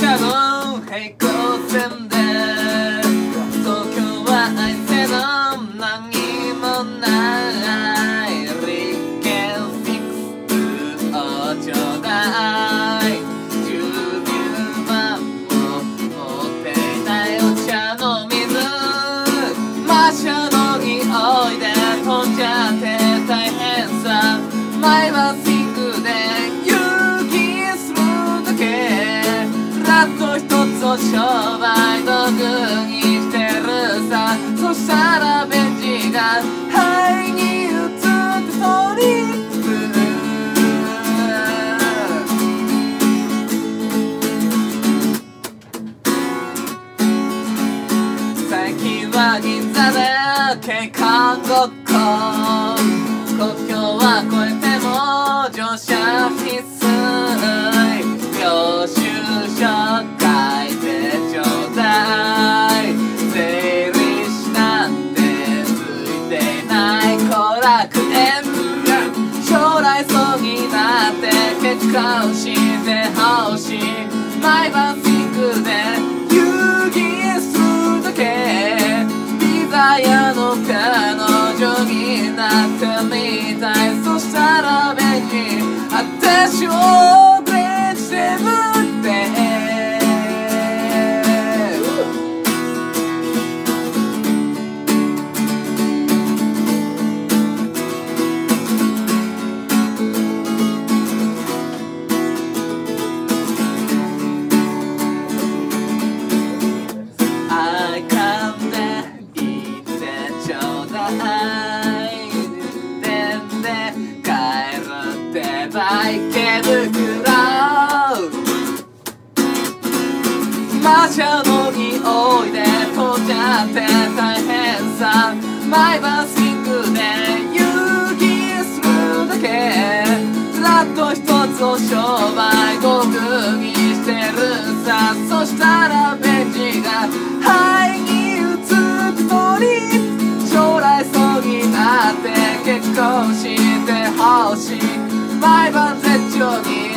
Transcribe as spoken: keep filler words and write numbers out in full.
車の平行線で東京は愛せの何もないリケンフィックスをちょうだいじゅうきゅうまんも持っていないお茶の水マシャの匂いで飛んじゃって大変さ毎晩シンクで勇気するだけラット一つを商売道具にしてるさそしたらベンチが肺に移ってトリップ最近は銀座で警官ごっこ国境は越えても乗車必須領収書書いてちょうだい税理士なんてついていない後楽園将来そうになって結婚してほしい毎晩シンクで遊戯するだけピザ屋の彼女になってみたいそしたらベンチ私をベンチでぶって愛かんで言ってちょうだい電で帰るってば池袋マシャの匂いで飛んじゃって大変さ毎晩シンクで遊戯するだけラット一つを商売道具にしてるさそしたらベンチが肺に移ってトリップ将来そうになって結婚してほしい毎晩絶頂に